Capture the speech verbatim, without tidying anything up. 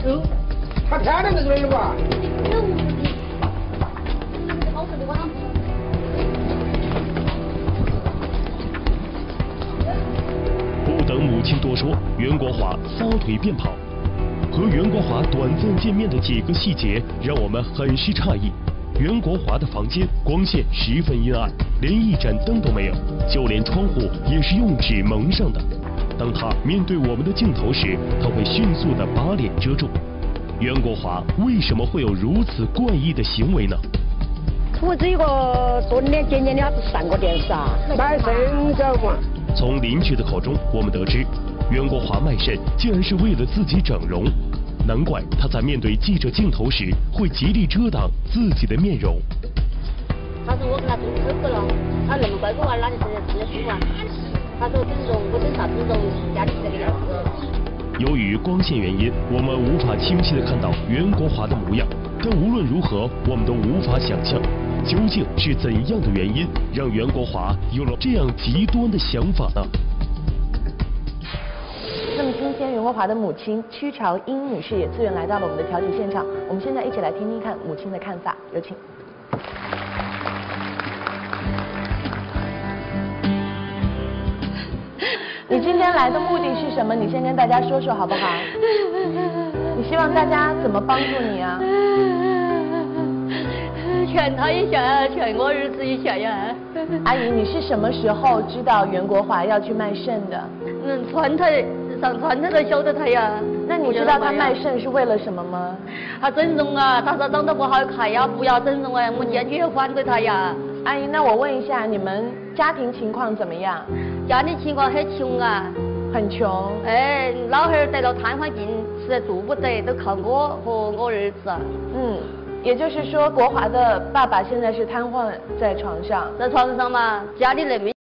走，他漂亮的人了吧？ 不等母亲多说，袁国华撒腿便跑。和袁国华短暂见面的几个细节让我们很是诧异。袁国华的房间光线十分阴暗，连一盏灯都没有，就连窗户也是用纸蒙上的。当他面对我们的镜头时，他会迅速地把脸遮住。袁国华为什么会有如此怪异的行为呢？ 我这个多年前年的是上过电视啊，卖肾知道吗？ 从邻居的口中，我们得知，袁国华卖肾竟然是为了自己整容。难怪他在面对记者镜头时会极力遮挡自己的面容。 他说我跟他争吵过了，他那么乖乖娃哪里是吃得起啊？他说整容，我整啥整容，家里这个样子。 由于光线原因，我们无法清晰地看到袁国华的模样，但无论如何，我们都无法想象，究竟是怎样的原因让袁国华有了这样极端的想法呢？ 那么今天袁国华的母亲屈朝英女士也自愿来到了我们的调解现场，我们现在一起来听听看母亲的看法，有请。你今天来的目的是什么？你先跟大家说说好不好？你希望大家怎么帮助你啊？ 劝他一下，劝我儿子一下呀。 阿姨，你是什么时候知道袁国华要去卖肾的？ 嗯，传台上传台都晓得他呀。 那你知道他卖肾是为了什么吗？ 他整容啊，他说长得不好看呀，不要整容啊，我坚决反对他呀。 阿姨，那我问一下，你们家庭情况怎么样？ 家里情况很穷啊， 很穷。 哎，老汉儿得了瘫痪病，实在住不得，都靠我和我儿子。 嗯。也就是说，国华的爸爸现在是瘫痪在床上， 在床上嘛，家里人没